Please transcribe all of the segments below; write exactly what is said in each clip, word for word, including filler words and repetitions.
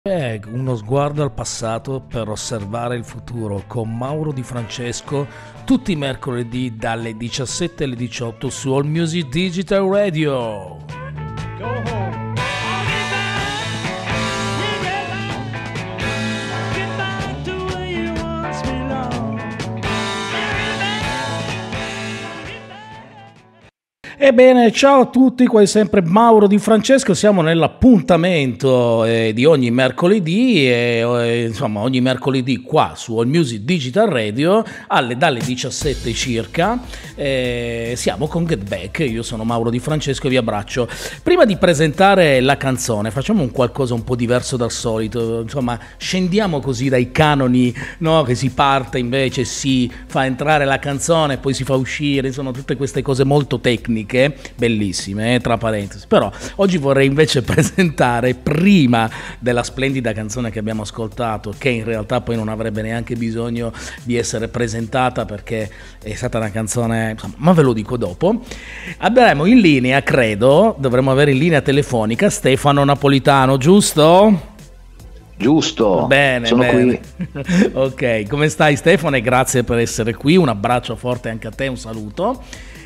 È uno sguardo al passato per osservare il futuro con Mauro Di Francesco tutti i mercoledì dalle diciassette alle diciotto su All Music Digital Radio. Go home. Ebbene, ciao a tutti, qua è sempre Mauro Di Francesco, siamo nell'appuntamento eh, di ogni mercoledì, e, eh, insomma ogni mercoledì qua su All Music Digital Radio, alle, dalle diciassette circa, eh, siamo con Get Back, io sono Mauro Di Francesco e vi abbraccio. Prima di presentare la canzone, facciamo un qualcosa un po' diverso dal solito, insomma scendiamo così dai canoni, no? Che si parte invece, si fa entrare la canzone, poi si fa uscire, insomma tutte queste cose molto tecniche, bellissime, eh, tra parentesi. Però oggi vorrei invece presentare, prima della splendida canzone che abbiamo ascoltato, che in realtà poi non avrebbe neanche bisogno di essere presentata perché è stata una canzone, insomma, ma ve lo dico dopo. Avremo in linea, credo, dovremmo avere in linea telefonica Stefano Napolitano, giusto? Giusto, bene, sono bene. qui. Ok, come stai Stefano? E grazie per essere qui, un abbraccio forte anche a te, un saluto.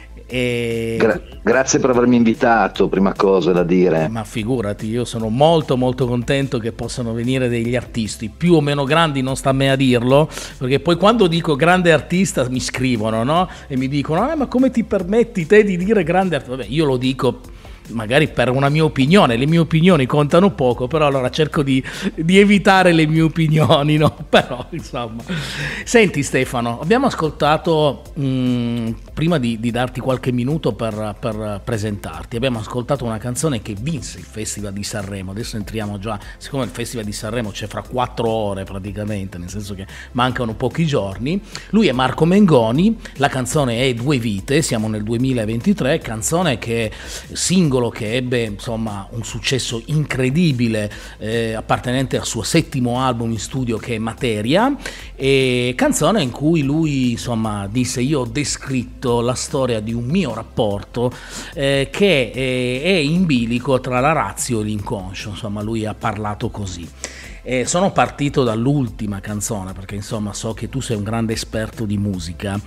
E... Gra- grazie per avermi invitato, prima cosa da dire. Ma figurati, io sono molto molto contento che possano venire degli artisti più o meno grandi, non sta a me a dirlo, perché poi quando dico grande artista mi scrivono, no? E mi dicono, ah, ma come ti permetti te di dire grande artista? Vabbè, io lo dico magari per una mia opinione, le mie opinioni contano poco, però allora cerco di, di evitare le mie opinioni, no? Però insomma. Senti Stefano, abbiamo ascoltato, mh, prima di, di darti qualche minuto per, per presentarti, abbiamo ascoltato una canzone che vinse il Festival di Sanremo. Adesso entriamo già, siccome il Festival di Sanremo c'è fra quattro ore praticamente, nel senso che mancano pochi giorni. Lui è Marco Mengoni, la canzone è Due Vite, siamo nel duemilaventitré, canzone che singolo che ebbe insomma un successo incredibile, eh, appartenente al suo settimo album in studio che è Materia, e canzone in cui lui insomma disse: io ho descritto la storia di un mio rapporto eh, che è, è in bilico tra la razio e l'inconscio, insomma lui ha parlato così. Eh, sono partito dall'ultima canzone perché insomma so che tu sei un grande esperto di musica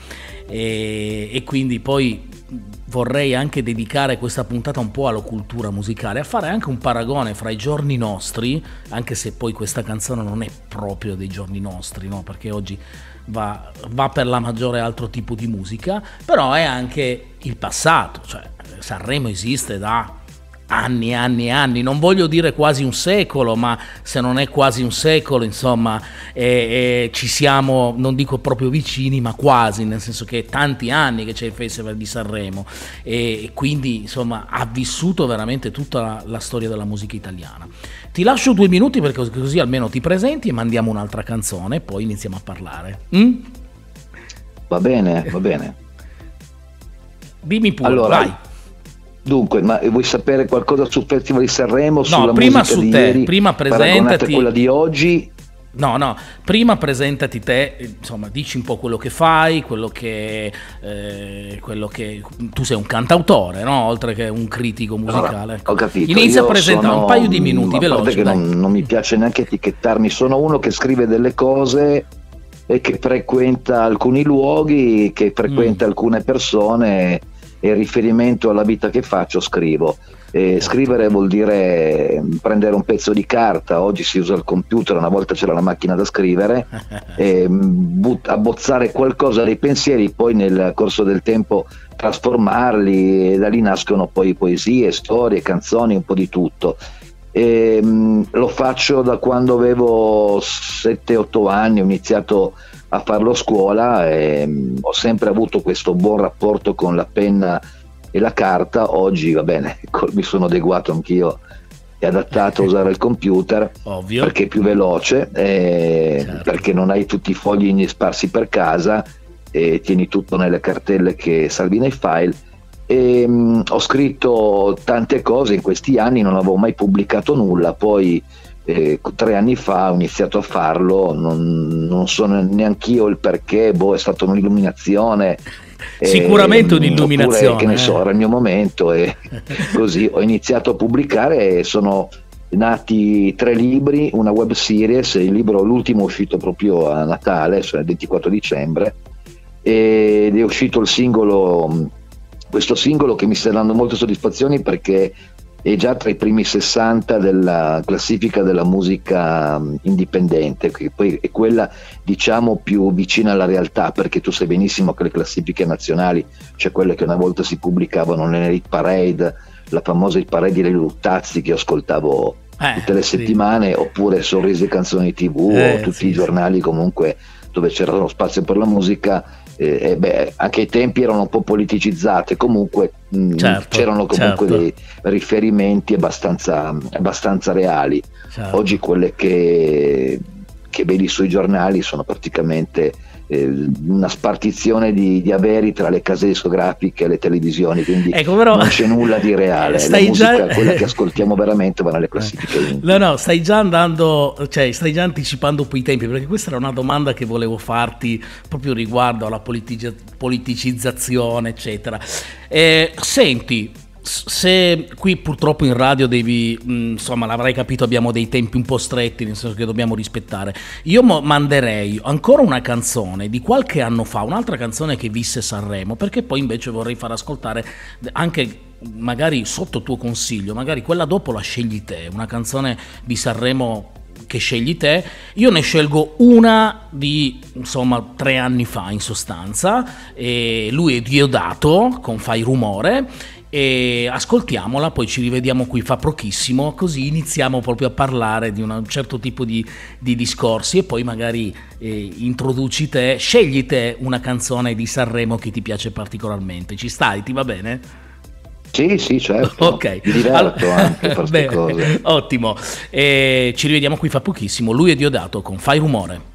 e, e quindi poi vorrei anche dedicare questa puntata un po' alla cultura musicale, a fare anche un paragone fra i giorni nostri, anche se poi questa canzone non è proprio dei giorni nostri, no? Perché oggi va, va per la maggiore altro tipo di musica, però è anche il passato, cioè Sanremo esiste da anni e anni e anni, non voglio dire quasi un secolo, ma se non è quasi un secolo insomma eh, eh, ci siamo, non dico proprio vicini, ma quasi, nel senso che è tanti anni che c'è il Festival di Sanremo e, e quindi insomma ha vissuto veramente tutta la, la storia della musica italiana. Ti lascio due minuti perché così, così almeno ti presenti e mandiamo un'altra canzone e poi iniziamo a parlare. Mm? Va bene, va bene. Dimmi pure, allora, vai. Dunque, ma vuoi sapere qualcosa sul Festival di Sanremo? No, sulla prima musica su di te, ieri, prima presentati. quella di oggi? No, no, prima presentati te, insomma, dici un po' quello che fai, quello che, eh, quello che tu sei un cantautore, no? Oltre che un critico musicale. Allora, ho capito. Inizia Io a presentare sono, un paio di minuti, a parte veloci. che non, non mi piace neanche etichettarmi, sono uno che scrive delle cose e che frequenta alcuni luoghi, che frequenta mm. alcune persone, e in riferimento alla vita che faccio scrivo. E scrivere vuol dire prendere un pezzo di carta, oggi si usa il computer, una volta c'era la macchina da scrivere, e but- abbozzare qualcosa dei pensieri, poi nel corso del tempo trasformarli, e da lì nascono poi poesie, storie, canzoni, un po' di tutto. E, mh, lo faccio da quando avevo sette otto anni, ho iniziato a farlo a scuola e mh, ho sempre avuto questo buon rapporto con la penna e la carta. Oggi va bene, mi sono adeguato anch'io e adattato a usare il computer. Ovvio. Perché è più veloce, eh, certo. Perché non hai tutti i fogli sparsi per casa e tieni tutto nelle cartelle che salvi nei file. E, mh, ho scritto tante cose in questi anni, non avevo mai pubblicato nulla, poi eh, tre anni fa ho iniziato a farlo, non, non so neanch'io il perché, boh, è stata un'illuminazione. Sicuramente eh, un'illuminazione, oppure, che ne eh. so, era il mio momento e così ho iniziato a pubblicare e sono nati tre libri, una web series, il libro l'ultimo è uscito proprio a Natale, cioè il ventiquattro dicembre, ed è uscito il singolo, questo singolo che mi sta dando molte soddisfazioni perché è già tra i primi sessanta della classifica della musica indipendente, che poi è quella diciamo più vicina alla realtà, perché tu sai benissimo che le classifiche nazionali, cioè quelle che una volta si pubblicavano nelle hit parade, la famosa hit parade dei Luttazzi che ascoltavo eh, tutte le settimane, sì. Oppure Sorrisi e Canzoni tivù, eh, o tutti sì, i giornali sì. Comunque dove c'era lo spazio per la musica. Eh, beh, anche ai tempi erano un po' politicizzate, comunque mh, certo, c'erano comunque certo. dei riferimenti abbastanza, abbastanza reali. Certo. Oggi quelle che, che vedi sui giornali sono praticamente eh, una spartizione di, di averi tra le case discografiche e le televisioni, quindi ecco, però, non c'è nulla di reale. La musica, già... quella che ascoltiamo veramente, va nelle classifiche. No, no, stai già andando, cioè stai già anticipando un po' i tempi, perché questa era una domanda che volevo farti proprio riguardo alla politic- politicizzazione, eccetera. Eh, senti, se qui purtroppo in radio devi, mh, insomma l'avrai capito, abbiamo dei tempi un po' stretti, nel senso che dobbiamo rispettare, io mo- manderei ancora una canzone di qualche anno fa, un'altra canzone che visse Sanremo, perché poi invece vorrei far ascoltare anche magari sotto tuo consiglio, magari quella dopo la scegli te, una canzone di Sanremo che scegli te. Io ne scelgo una di insomma tre anni fa in sostanza, e lui è Diodato con Fai Rumore, e ascoltiamola, poi ci rivediamo qui fra pochissimo, così iniziamo proprio a parlare di un certo tipo di, di discorsi, e poi magari eh, introduci te, scegli te una canzone di Sanremo che ti piace particolarmente. Ci stai? Ti va bene? Sì, sì, certo. Ok. Mi diverto allora, anche per queste cose. Ottimo. E ci rivediamo qui fra pochissimo. Lui è Diodato con Fai Rumore.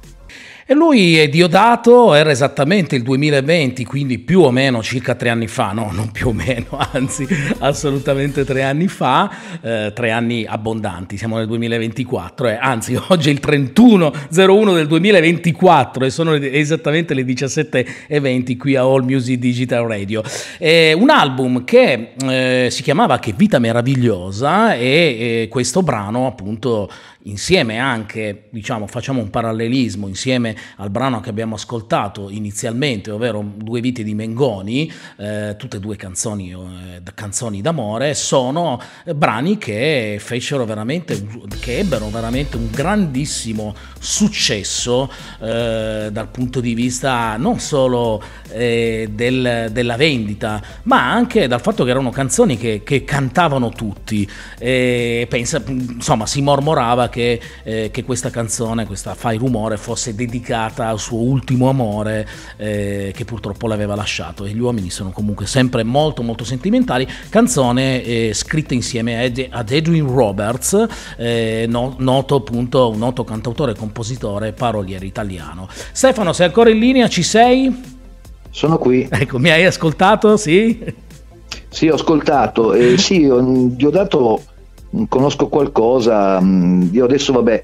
E lui è Diodato, era esattamente il duemilaventi, quindi più o meno circa tre anni fa, no, non più o meno, anzi assolutamente tre anni fa, eh, tre anni abbondanti, siamo nel duemilaventiquattro, eh, anzi oggi è il trentuno zero uno del duemilaventiquattro e sono esattamente le diciassette e venti qui a All Music Digital Radio. È un album che eh, si chiamava Che vita meravigliosa, e eh, questo brano appunto insieme anche, diciamo, facciamo un parallelismo, insieme al brano che abbiamo ascoltato inizialmente, ovvero Due vite di Mengoni, eh, tutte e due canzoni, eh, canzoni d'amore, sono brani che fecero veramente, che ebbero veramente un grandissimo successo eh, dal punto di vista non solo eh, del, della vendita, ma anche dal fatto che erano canzoni che, che cantavano tutti. E pensa, insomma, si mormorava che, eh, che questa canzone, questa Fai Rumore, fosse dedicata al suo ultimo amore eh, che purtroppo l'aveva lasciato, e gli uomini sono comunque sempre molto molto sentimentali. Canzone eh, scritta insieme ad, ad Edwin Roberts, eh, no, noto appunto, un noto cantautore, compositore, paroliere italiano. Stefano, sei ancora in linea? Ci sei? Sono qui. Ecco, mi hai ascoltato? Sì? Sì, ho ascoltato. Eh, sì, gli ho dato, conosco qualcosa. Io adesso, vabbè,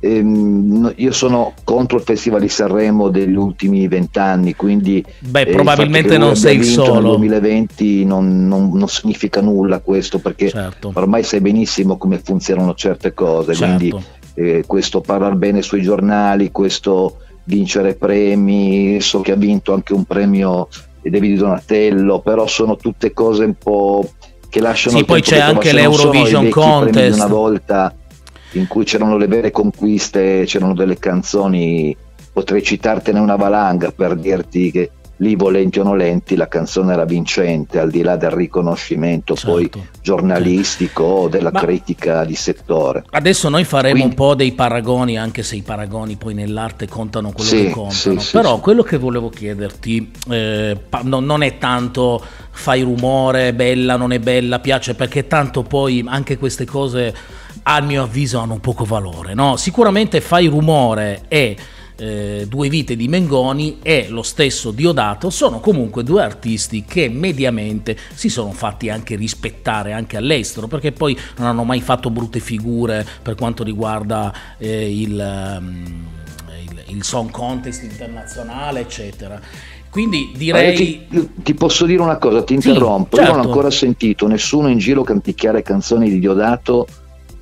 ehm, io sono contro il Festival di Sanremo degli ultimi vent'anni, quindi beh, probabilmente eh, non sei il solo. Nel duemilaventi non, non, non significa nulla questo, perché certo. Ormai sai benissimo come funzionano certe cose, certo. Quindi eh, questo parlare bene sui giornali, questo vincere premi, so che ha vinto anche un premio David Donatello, però sono tutte cose un po' che lasciano sì, il poi c'è anche l'Eurovision Contest una volta in cui c'erano le vere conquiste, c'erano delle canzoni, potrei citartene una valanga per dirti che lì, volenti o nolenti, la canzone era vincente, al di là del riconoscimento certo. Poi giornalistico o della ma critica di settore. Adesso noi faremo Quindi, un po' dei paragoni, anche se i paragoni poi nell'arte contano quello sì, che contano, sì, però sì, quello sì. Che volevo chiederti eh, no, non è tanto Fai Rumore, bella, non è bella, piace, perché tanto poi anche queste cose a mio avviso hanno poco valore, no? Sicuramente Fai Rumore e Eh, Due vite di Mengoni e lo stesso Diodato sono comunque due artisti che mediamente si sono fatti anche rispettare anche all'estero, perché poi non hanno mai fatto brutte figure per quanto riguarda eh, il, um, il, il Song Contest internazionale, eccetera. Quindi direi ti, ti posso dire una cosa, ti interrompo, sì, certo. Io non ho ancora sentito nessuno in giro canticchiare canzoni di Diodato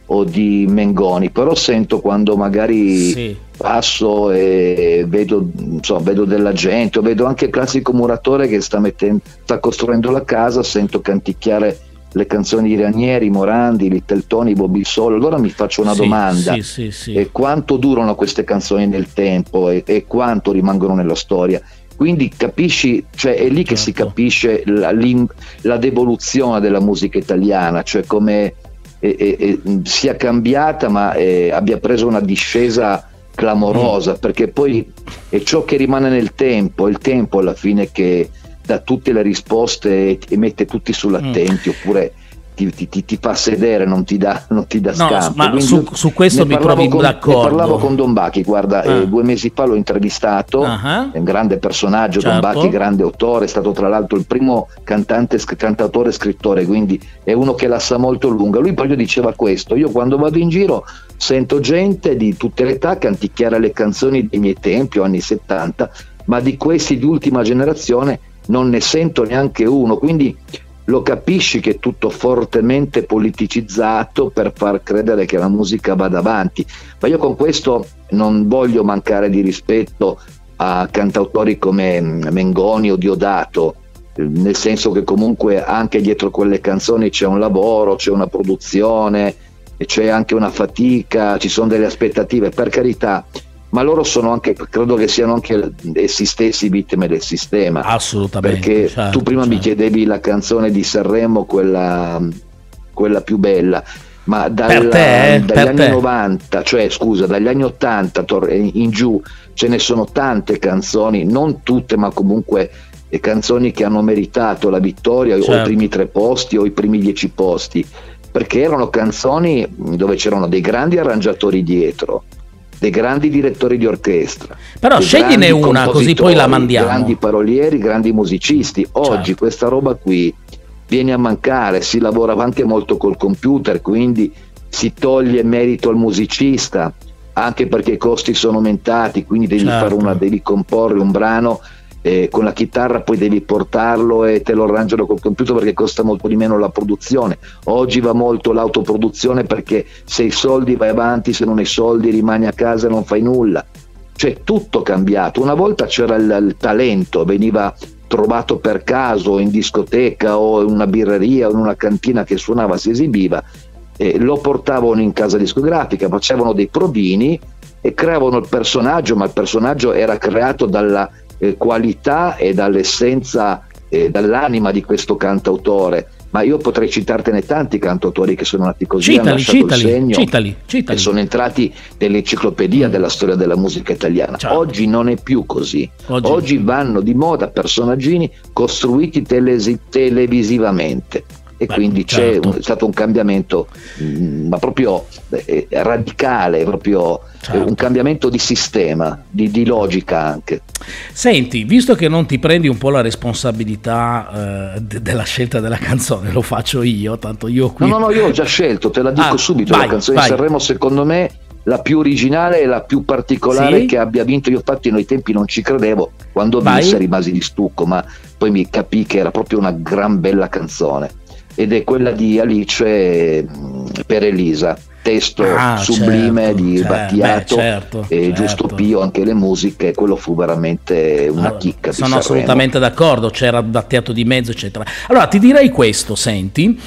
o di Mengoni, però sento quando magari sì. passo e vedo, insomma, vedo della gente, o vedo anche il classico muratore che sta, mettendo, sta costruendo la casa, sento canticchiare le canzoni di Ranieri, Morandi, Little Tony, Bobby Solo. Allora mi faccio una sì, domanda, sì, sì, sì. E quanto durano queste canzoni nel tempo e, e quanto rimangono nella storia? Quindi capisci, cioè è lì certo. che si capisce la, la devoluzione della musica italiana, cioè come E, e, e sia cambiata ma eh, abbia preso una discesa clamorosa, mm. perché poi è ciò che rimane nel tempo, il tempo alla fine che dà tutte le risposte e, e mette tutti sull'attenti, mm. oppure ti, ti, ti, ti fa sedere, non ti dà, non ti dà scampo. No, ma su, su questo mi trovi con, d'accordo. Ne parlavo con Don Bacchi, guarda, ah. eh, due mesi fa l'ho intervistato, uh-huh. è un grande personaggio, certo. Don Bacchi, grande autore, è stato tra l'altro il primo cantante, cantautore e scrittore, quindi è uno che la sa molto lunga. Lui proprio diceva questo: io quando vado in giro sento gente di tutte le età canticchiare le canzoni dei miei tempi, o anni settanta, ma di questi di ultima generazione non ne sento neanche uno, quindi lo capisci che è tutto fortemente politicizzato per far credere che la musica vada avanti. Ma io con questo non voglio mancare di rispetto a cantautori come Mengoni o Diodato, nel senso che comunque anche dietro quelle canzoni c'è un lavoro, c'è una produzione, c'è anche una fatica, ci sono delle aspettative, per carità, ma loro sono anche, credo che siano anche essi stessi vittime del sistema. Assolutamente. Perché certo, tu prima certo. mi chiedevi la canzone di Sanremo, quella, quella più bella, ma dalla, te, eh? dagli per anni te. novanta, cioè scusa, dagli anni ottanta in giù ce ne sono tante canzoni, non tutte, ma comunque canzoni che hanno meritato la vittoria, certo. o i primi tre posti o i primi dieci posti, perché erano canzoni dove c'erano dei grandi arrangiatori dietro, dei grandi direttori di orchestra, però scegliene una così poi la mandiamo, grandi parolieri, grandi musicisti. Oggi certo. questa roba qui viene a mancare, si lavora anche molto col computer, quindi si toglie merito al musicista, anche perché i costi sono aumentati, quindi devi certo. fare una, devi comporre un brano eh, con la chitarra, poi devi portarlo e te lo arrangiano col computer perché costa molto di meno la produzione. Oggi va molto l'autoproduzione, perché se hai soldi vai avanti, se non hai soldi rimani a casa e non fai nulla. Cioè tutto cambiato. Una volta c'era il, il talento, veniva trovato per caso in discoteca o in una birreria o in una cantina che suonava, si esibiva, eh, lo portavano in casa discografica, facevano dei provini e creavano il personaggio, ma il personaggio era creato dalla eh, qualità e dall'essenza, eh, dall'anima di questo cantautore. Ma io potrei citartene tanti cantautori che sono nati così, citali, hanno lasciato citali, il segno, citali, citali. e sono entrati nell'enciclopedia della storia della musica italiana. Certo. Oggi non è più così. Oggi, Oggi vanno di moda personaggini costruiti telesi- televisivamente. E Beh, quindi certo. c'è un, è stato un cambiamento mh, ma proprio eh, radicale, proprio certo. eh, un cambiamento di sistema, di, di logica anche. Senti, visto che non ti prendi un po' la responsabilità eh, de- della scelta della canzone, lo faccio io, tanto io qui... No, no, no, io ho già scelto, te la dico ah, subito, vai, la canzone vai. di Sanremo secondo me la più originale e la più particolare, sì? che abbia vinto. Io infatti noi tempi non ci credevo, quando vai. vinse rimasi di stucco, ma poi mi capì che era proprio una gran bella canzone, ed è quella di Alice per Elisa, testo ah, sublime certo, di certo, Battiato beh, certo, e certo. Giusto Pio, anche le musiche, quello fu veramente una allora, chicca. sono di assolutamente d'accordo, c'era Battiato di mezzo eccetera. Allora ti direi questo, senti,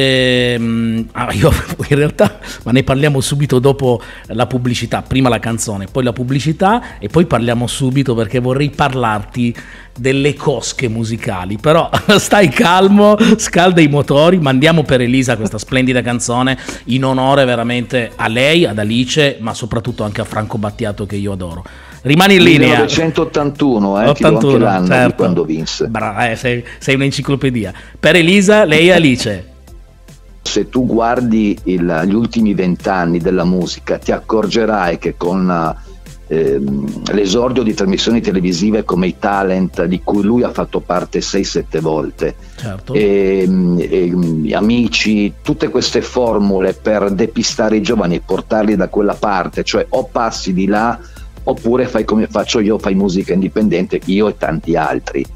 ehm, ah, io in realtà, ma ne parliamo subito dopo la pubblicità, prima la canzone, poi la pubblicità e poi parliamo subito, perché vorrei parlarti delle cosche musicali, però stai calmo, scalda i motori, mandiamo per Elisa questa splendida canzone in onore veramente a lei, ad Alice, ma soprattutto anche a Franco Battiato, che io adoro. Rimani in linea. millenovecentottantuno, eh, ottantuno, ti do anche l'anno certo. di quando vinse. Bra- eh, sei, sei un'enciclopedia. Per Elisa, lei è Alice. Se tu guardi il, gli ultimi vent'anni della musica, ti accorgerai che con ehm, l'esordio di trasmissioni televisive come i Talent, di cui lui ha fatto parte sei sette volte, certo. e, e, Amici, tutte queste formule per depistare i giovani e portarli da quella parte, cioè o passi di là oppure fai come faccio io, fai musica indipendente, io e tanti altri.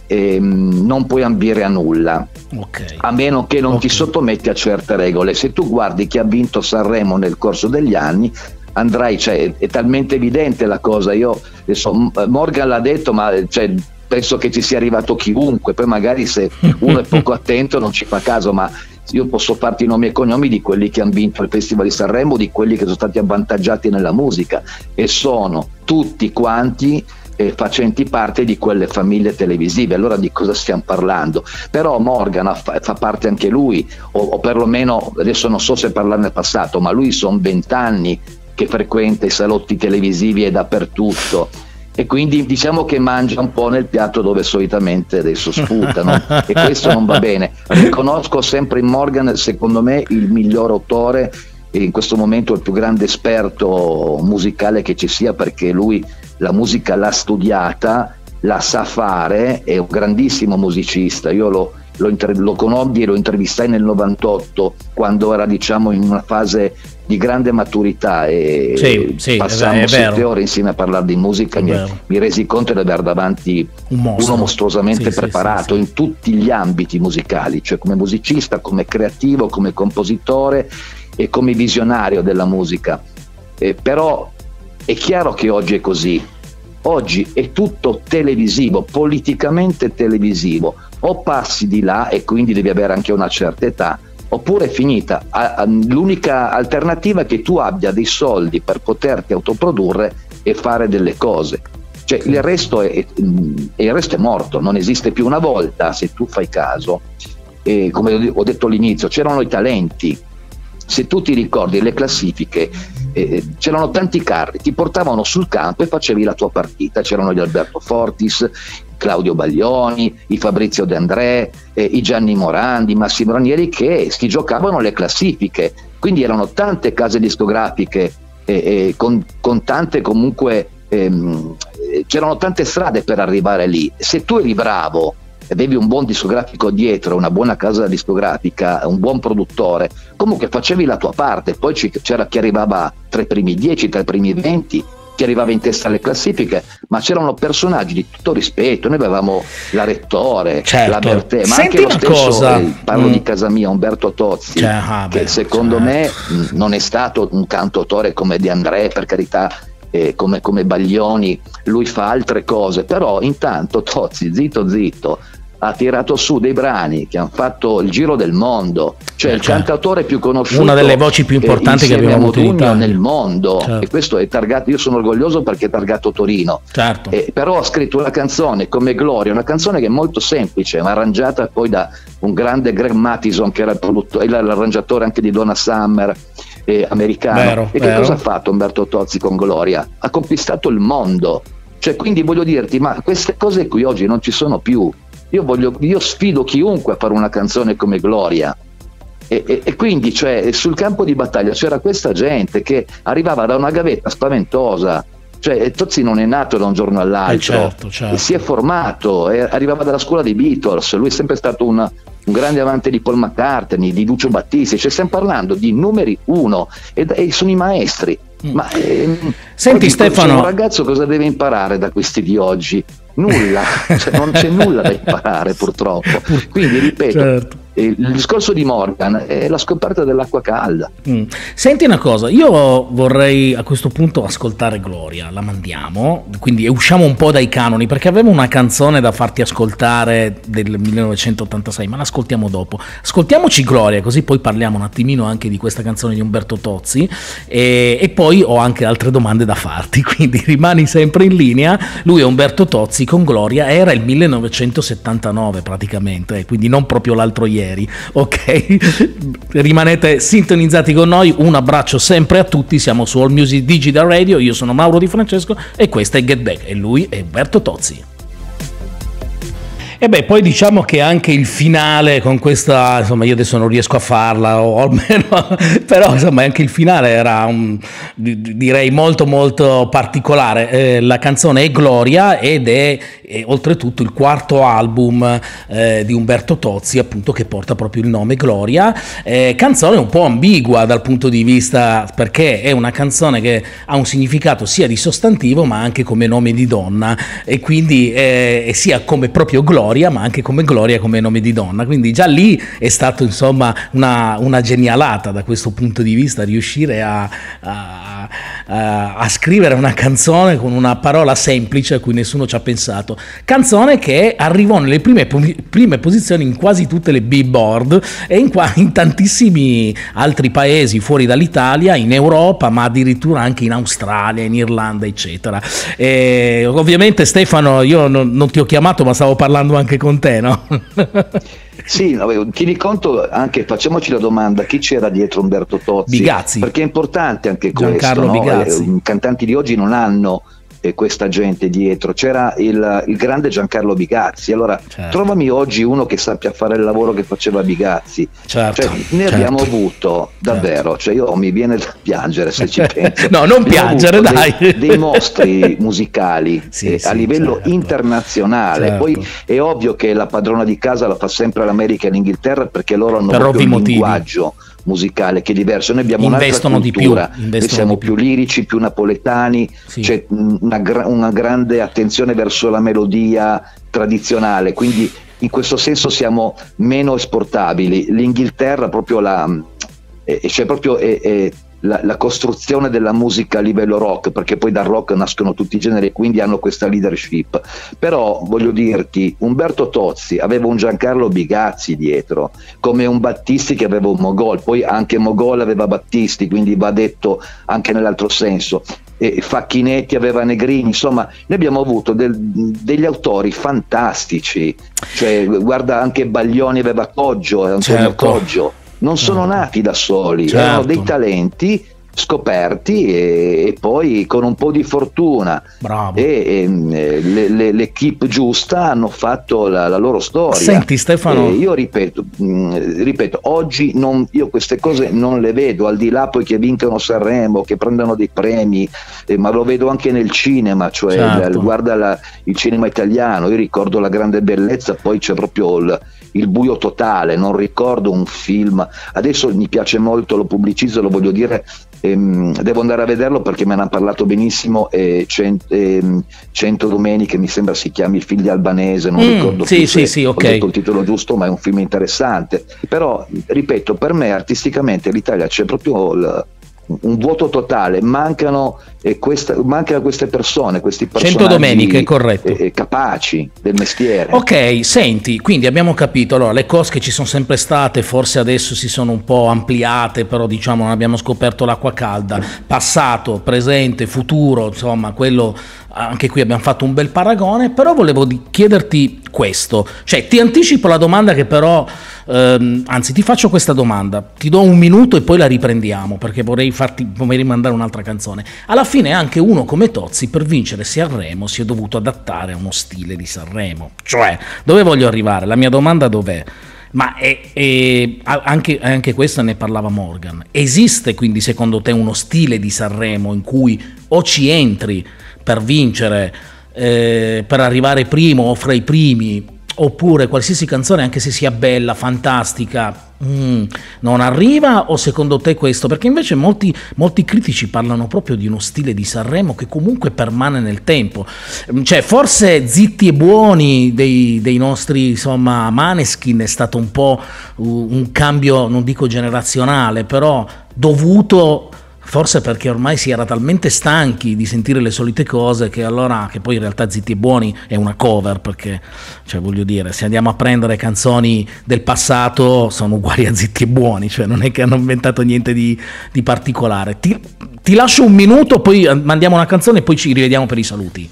ehm, non puoi ambire a nulla, okay. a meno che non okay. ti sottometti a certe regole. Se tu guardi chi ha vinto Sanremo nel corso degli anni, andrai, cioè, è talmente evidente la cosa. Io adesso, Morgan l'ha detto, ma cioè, penso che ci sia arrivato chiunque, poi magari se uno è poco attento non ci fa caso, ma io posso farti i nomi e cognomi di quelli che hanno vinto il Festival di Sanremo, di quelli che sono stati avvantaggiati nella musica, e sono tutti quanti eh, facenti parte di quelle famiglie televisive. Allora di cosa stiamo parlando? Però Morgan fa, fa parte anche lui, o, o perlomeno adesso non so se parlarne nel passato, ma lui sono vent'anni che frequenta i salotti televisivi e dappertutto, e quindi diciamo che mangia un po' nel piatto dove solitamente adesso sputano, e questo non va bene. Riconosco sempre in Morgan, secondo me, il miglior autore e in questo momento il più grande esperto musicale che ci sia, perché lui la musica l'ha studiata, la sa fare, è un grandissimo musicista. Io lo, lo, inter- lo conobbi e lo intervistai nel novantotto, quando era, diciamo, in una fase di grande maturità, e sì, sì, passammo è sette vero. ore insieme a parlare di musica. Mi, mi resi conto di aver davanti un uno mostruosamente sì, preparato sì, sì, in tutti gli ambiti musicali, cioè come musicista, come creativo, come compositore e come visionario della musica. Eh, però è chiaro che oggi è così, oggi è tutto televisivo, politicamente televisivo, o passi di là e quindi devi avere anche una certa età, oppure è finita. L'unica alternativa è che tu abbia dei soldi per poterti autoprodurre e fare delle cose, cioè il resto è, il resto è morto, non esiste più. Una volta, se tu fai caso, eh, come ho detto all'inizio, c'erano i talenti. Se tu ti ricordi le classifiche, eh, c'erano tanti carri, ti portavano sul campo e facevi la tua partita. C'erano gli Alberto Fortis, Claudio Baglioni, i Fabrizio De André, eh, i Gianni Morandi, i Massimo Ranieri, che si giocavano le classifiche. Quindi erano tante case discografiche, eh, eh, con, con tante comunque ehm, c'erano tante strade per arrivare lì. Se tu eri bravo, avevi un buon discografico dietro, una buona casa discografica, un buon produttore, comunque facevi la tua parte. Poi c'era chi arrivava tra i primi dieci, tra i primi venti, chi arrivava in testa alle classifiche, ma c'erano personaggi di tutto rispetto. Noi avevamo la Rettore, certo, la Bertè, ma senti anche lo stesso, cosa. Eh, parlo mm. di casa mia, Umberto Tozzi, cioè, ah, che beh, secondo certo. me mh, non è stato un cantautore come De André, per carità, eh, come, come Baglioni, lui fa altre cose, però intanto Tozzi, zitto zitto, ha tirato su dei brani che hanno fatto il giro del mondo, cioè eh, il certo. cantautore più conosciuto, una delle voci più importanti eh, che abbiamo avuto in Italia nel mondo, certo. E questo è targato. Io sono orgoglioso perché è targato Torino, certo. eh, però ha scritto una canzone come Gloria, una canzone che è molto semplice, ma arrangiata poi da un grande Greg Mattison, che era il produttore, l'arrangiatore anche di Donna Summer, eh, americano. Vero, e vero. Che cosa ha fatto Umberto Tozzi con Gloria? Ha conquistato il mondo, cioè, quindi voglio dirti, ma queste cose qui oggi non ci sono più. Io, voglio, io sfido chiunque a fare una canzone come Gloria, e, e, e quindi, cioè, sul campo di battaglia c'era questa gente che arrivava da una gavetta spaventosa, cioè Tozzi non è nato da un giorno all'altro, eh certo, certo. si è formato, è, arrivava dalla scuola dei Beatles, lui è sempre stato una, un grande amante di Paul McCartney, di Lucio Battisti, cioè stiamo parlando di numeri uno, e, e sono i maestri. Mm. Ma ehm, senti Stefano, un ragazzo cosa deve imparare da questi di oggi? Nulla, cioè non c'è nulla da imparare purtroppo. Quindi ripeto, certo. il discorso di Morgan è la scoperta dell'acqua calda. Mm. Senti una cosa, io vorrei a questo punto ascoltare Gloria, la mandiamo, quindi usciamo un po' dai canoni, perché avevo una canzone da farti ascoltare del millenovecentottantasei, ma l'ascoltiamo dopo. Ascoltiamoci Gloria, così poi parliamo un attimino anche di questa canzone di Umberto Tozzi, e, e poi ho anche altre domande da farti, quindi rimani sempre in linea. Lui è Umberto Tozzi con Gloria, era il millenovecentosettantanove praticamente, quindi non proprio l'altro ieri, ok? Rimanete sintonizzati con noi, un abbraccio sempre a tutti, siamo su All Music Digital Radio, io sono Mauro Di Francesco e questa è Get Back e lui è Umberto Tozzi. E beh, poi diciamo che anche il finale con questa, insomma, io adesso non riesco a farla, o almeno, però insomma anche il finale era un, direi molto molto particolare. Eh, la canzone è Gloria ed è, è oltretutto il quarto album eh, di Umberto Tozzi, appunto, che porta proprio il nome Gloria. Eh, canzone un po' ambigua dal punto di vista, perché è una canzone che ha un significato sia di sostantivo ma anche come nome di donna, e quindi eh, sia come proprio Gloria Gloria, ma anche come Gloria come nome di donna, quindi già lì è stato insomma una, una genialata da questo punto di vista, riuscire a, a, a, a scrivere una canzone con una parola semplice a cui nessuno ci ha pensato, canzone che arrivò nelle prime, prime posizioni in quasi tutte le Billboard e in, qua, in tantissimi altri paesi fuori dall'Italia, in Europa, ma addirittura anche in Australia, in Irlanda, eccetera. E ovviamente Stefano, io non, non ti ho chiamato, ma stavo parlando anche con te, no? Sì, no, tieni conto anche, facciamoci la domanda, chi c'era dietro Umberto Tozzi? Bigazzi. Perché è importante anche Giancarlo questo, no? Bigazzi. I cantanti di oggi non hanno eh, questa gente dietro, c'era il, il grande Giancarlo Bigazzi, allora certo. Trovami oggi uno che sappia fare il lavoro che faceva Bigazzi, certo, cioè, ne certo. abbiamo avuto davvero, certo. Cioè io mi viene da piangere se ci penso. No, non piangere, dai. Dei, dei mostri musicali sì, eh, sì, a livello certo. internazionale, certo. Poi è ovvio che la padrona di casa la fa sempre l'America e l'Inghilterra perché loro hanno per proprio un motivi. linguaggio musicale che è diverso, noi abbiamo investono un'altra cultura, di più, investono noi siamo di più. più lirici, più napoletani, sì. C'è una, gra- una grande attenzione verso la melodia tradizionale, quindi in questo senso siamo meno esportabili. L'Inghilterra proprio la eh, c'è proprio eh, eh, La, la costruzione della musica a livello rock, perché poi dal rock nascono tutti i generi, quindi hanno questa leadership. Però voglio dirti, Umberto Tozzi aveva un Giancarlo Bigazzi dietro, come un Battisti che aveva un Mogol, poi anche Mogol aveva Battisti, quindi va detto anche nell'altro senso. E Facchinetti aveva Negrini, insomma noi abbiamo avuto del, degli autori fantastici, cioè guarda anche Baglioni aveva Coggio, Antonio certo. Coggio. Non sono nati da soli, certo. erano dei talenti scoperti e, e poi con un po' di fortuna Bravo. e, e le, le, l'equipe giusta hanno fatto la, la loro storia. Senti Stefano, e io ripeto, mh, ripeto oggi non, io queste cose non le vedo, al di là poi che vincano Sanremo, che prendano dei premi, eh, ma lo vedo anche nel cinema, cioè certo. la, guarda la, il cinema italiano, io ricordo La Grande Bellezza, poi c'è proprio il il buio totale, non ricordo un film, adesso mi piace molto, lo pubblicizzo, lo voglio dire, ehm, devo andare a vederlo perché me ne hanno parlato benissimo, eh, cent, ehm, Cento Domeniche mi sembra si chiami, Il figlio albanese, non mm, ricordo sì, più sì, se sì, ho okay. detto il titolo giusto, ma è un film interessante, però ripeto, per me artisticamente l'Italia c'è proprio il, un vuoto totale, mancano, eh, questa, mancano queste persone, questi personaggi Cento Domeniche, corretto. Eh, capaci del mestiere. Ok, senti, quindi abbiamo capito, allora le cose ci sono sempre state, forse adesso si sono un po' ampliate, però diciamo non abbiamo scoperto l'acqua calda, passato, presente, futuro, insomma quello, anche qui abbiamo fatto un bel paragone, però volevo di- chiederti questo, cioè ti anticipo la domanda che però, ehm, anzi ti faccio questa domanda, ti do un minuto e poi la riprendiamo perché vorrei farti, vorrei rimandare un'altra canzone. Alla fine anche uno come Tozzi per vincere Sanremo si è dovuto adattare a uno stile di Sanremo, cioè dove voglio arrivare? La mia domanda dov'è? Ma è, è, anche, anche questa ne parlava Morgan, esiste quindi secondo te uno stile di Sanremo in cui o ci entri per vincere, eh, per arrivare primo o fra i primi, oppure qualsiasi canzone anche se sia bella, fantastica, mm, non arriva, o secondo te questo? Perché invece molti, molti critici parlano proprio di uno stile di Sanremo che comunque permane nel tempo, cioè forse Zitti e Buoni dei, dei nostri insomma Maneskin è stato un po' un cambio, non dico generazionale, però dovuto forse perché ormai si era talmente stanchi di sentire le solite cose che allora, che poi in realtà Zitti e Buoni è una cover, perché cioè voglio dire, se andiamo a prendere canzoni del passato sono uguali a Zitti e Buoni, cioè non è che hanno inventato niente di, di particolare. Ti, ti lascio un minuto, poi mandiamo una canzone e poi ci rivediamo per i saluti.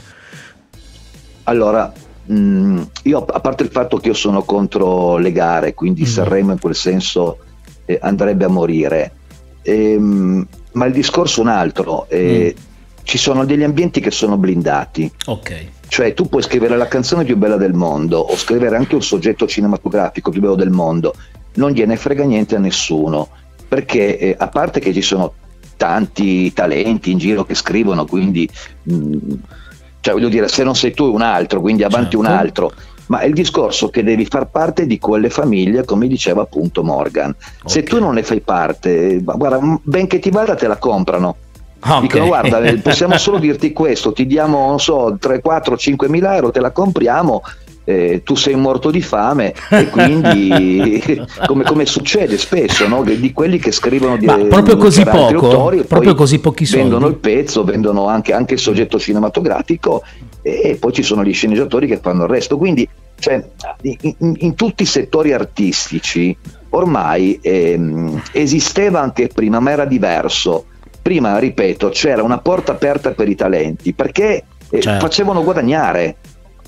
Allora, mh, io a parte il fatto che io sono contro le gare, quindi mm. Sanremo in quel senso eh, andrebbe a morire, ehm, ma il discorso è un altro, eh, mm. ci sono degli ambienti che sono blindati, ok, cioè tu puoi scrivere la canzone più bella del mondo o scrivere anche un soggetto cinematografico più bello del mondo, non gliene frega niente a nessuno, perché eh, a parte che ci sono tanti talenti in giro che scrivono, quindi mh, cioè voglio dire, se non sei tu è un altro, quindi avanti certo. un altro, ma è il discorso che devi far parte di quelle famiglie, come diceva appunto Morgan. Okay. Se tu non ne fai parte, guarda, ben che ti vada te la comprano. Okay. Dicono guarda, possiamo solo dirti questo, ti diamo non so tre, quattro, cinque mila euro, te la compriamo eh, tu sei morto di fame, e quindi come, come succede spesso, no? Di quelli che scrivono di, Ma proprio così poco, autori, proprio così pochi soldi. Vendono il pezzo, vendono anche, anche il soggetto cinematografico, e, e poi ci sono gli sceneggiatori che fanno il resto. Quindi cioè, in, in, in tutti i settori artistici ormai ehm, esisteva anche prima, ma era diverso. Prima, ripeto, c'era una porta aperta per i talenti, perché eh, certo. facevano guadagnare.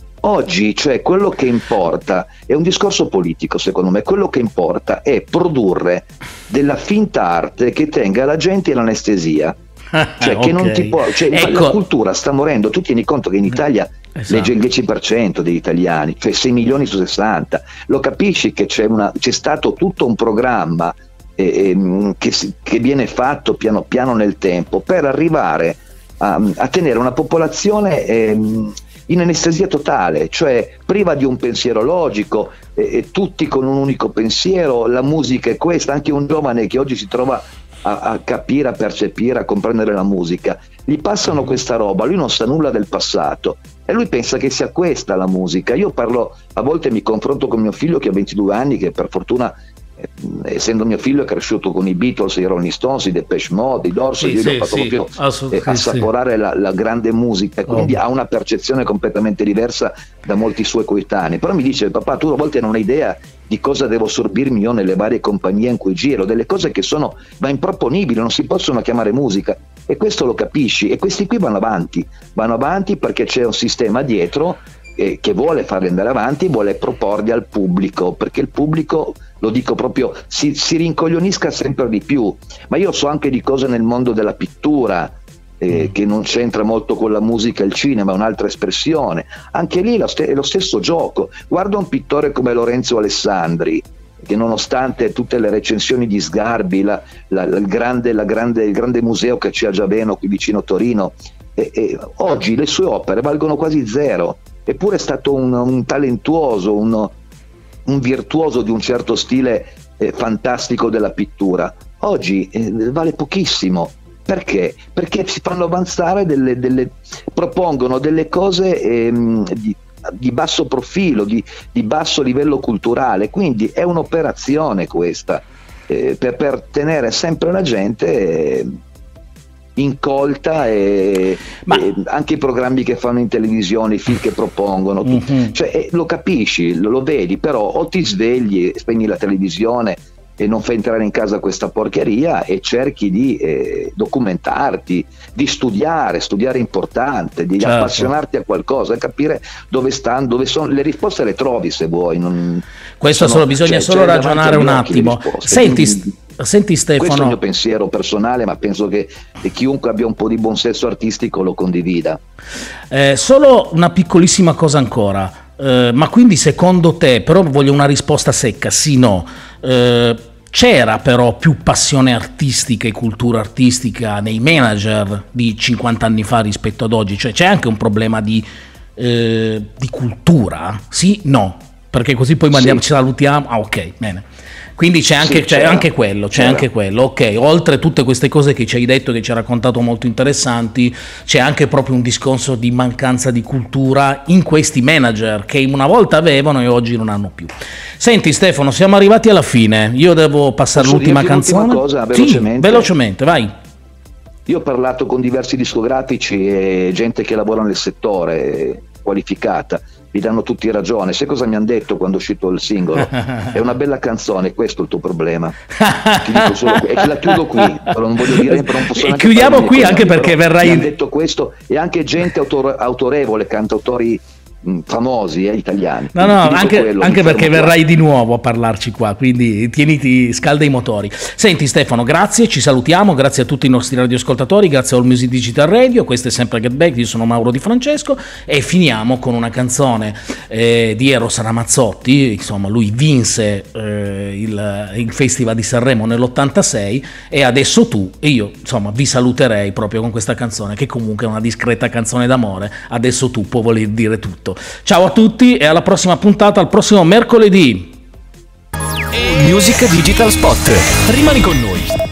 Oggi, cioè, quello che importa è un discorso politico, secondo me. Quello che importa è produrre della finta arte che tenga la gente in anestesia. Cioè, okay. che non ti può, cioè, ecco. La cultura sta morendo. Tu tieni conto che in Italia esatto. legge il dieci per cento degli italiani, cioè sei milioni su sessanta. Lo capisci che c'è, una, c'è stato tutto un programma eh, che, che viene fatto piano piano nel tempo per arrivare a, a tenere una popolazione eh, in anestesia totale, cioè priva di un pensiero logico, eh, tutti con un unico pensiero. La musica è questa. Anche un giovane che oggi si trova a, a capire, a percepire, a comprendere la musica, gli passano questa roba, lui non sa nulla del passato e lui pensa che sia questa la musica. Io parlo, a volte mi confronto con mio figlio che ha ventidue anni, che per fortuna, eh, essendo mio figlio, è cresciuto con i Beatles, i Rolling Stones, i Depeche Mode, i Doors, sì, io sì, gli ho fatto sì, proprio eh, sì, assaporare sì. la, la grande musica, e quindi oh. ha una percezione completamente diversa da molti suoi coetanei. Però mi dice: papà, tu a volte non hai idea di cosa devo sorbirmi io nelle varie compagnie in cui giro, delle cose che sono ma improponibili, non si possono chiamare musica, e questo lo capisci. E questi qui vanno avanti, vanno avanti perché c'è un sistema dietro eh, che vuole farli andare avanti, vuole proporli al pubblico, perché il pubblico, lo dico proprio, si, si rincoglionisca sempre di più. Ma io so anche di cose nel mondo della pittura, Eh, che non c'entra molto con la musica e il cinema, è un'altra espressione. Anche lì lo st- è lo stesso gioco. Guarda un pittore come Lorenzo Alessandri, che nonostante tutte le recensioni di Sgarbi, la, la, il, grande, la grande, il grande museo che c'è a Giaveno, qui vicino a Torino, e, e oggi le sue opere valgono quasi zero, eppure è stato un, un talentuoso, un, un virtuoso di un certo stile eh, fantastico della pittura. Oggi eh, vale pochissimo. Perché? Perché si fanno avanzare delle, delle propongono delle cose ehm, di, di basso profilo, di, di basso livello culturale, quindi è un'operazione questa eh, per, per tenere sempre la gente eh, incolta, e, Ma... e anche i programmi che fanno in televisione, i film che propongono, tu, mm-hmm. cioè, eh, lo capisci, lo, lo vedi, però o ti svegli, spegni la televisione e non fai entrare in casa questa porcheria e cerchi di eh, documentarti, di studiare, studiare è importante, di certo. appassionarti a qualcosa, capire dove stanno, dove sono le risposte, le trovi se vuoi. Non, questo sono, solo, bisogna cioè, solo ragionare un attimo. Senti, senti Stefano, questo è il mio pensiero personale, ma penso che, che chiunque abbia un po' di buon senso artistico lo condivida. Eh, solo una piccolissima cosa ancora. Uh, ma quindi secondo te, però voglio una risposta secca, sì, no, uh, c'era però più passione artistica e cultura artistica nei manager di cinquanta anni fa rispetto ad oggi? Cioè c'è anche un problema di, uh, di cultura? Sì, no, perché così poi mandiamo, sì. ci salutiamo, ah ok, bene. Quindi c'è anche, sì, c'è anche quello, c'è c'era. anche quello, ok, oltre a tutte queste cose che ci hai detto, che ci hai raccontato molto interessanti, c'è anche proprio un discorso di mancanza di cultura in questi manager che una volta avevano e oggi non hanno più. Senti Stefano, siamo arrivati alla fine, io devo passare Posso l'ultima canzone. L'ultima cosa, velocemente? Sì, velocemente, vai. Io ho parlato con diversi discografici e gente che lavora nel settore, qualificata, mi danno tutti ragione. Sai cosa mi hanno detto quando è uscito il singolo? È una bella canzone, questo è il tuo problema. Ti dico solo, e la chiudo qui, però non voglio dire, però non posso e chiudiamo qui anche perché verrai... Mi hanno detto questo, e anche gente autor- autorevole, cantautori famosi eh, italiani. No, no, anche, quello, anche perché qua. verrai di nuovo a parlarci qua, quindi tieniti, scalda i motori. Senti Stefano, grazie, ci salutiamo, grazie a tutti i nostri radioascoltatori, grazie a All Music Digital Radio, questo è sempre Get Back, io sono Mauro Di Francesco e finiamo con una canzone eh, di Eros Ramazzotti. Insomma, lui vinse eh, il, il Festival di Sanremo nell'ottantasei e Adesso tu, e io insomma vi saluterei proprio con questa canzone, che comunque è una discreta canzone d'amore. Adesso tu può voler dire tutto. Ciao a tutti e alla prossima puntata, al prossimo mercoledì. Music Digital Spot. Rimani con noi.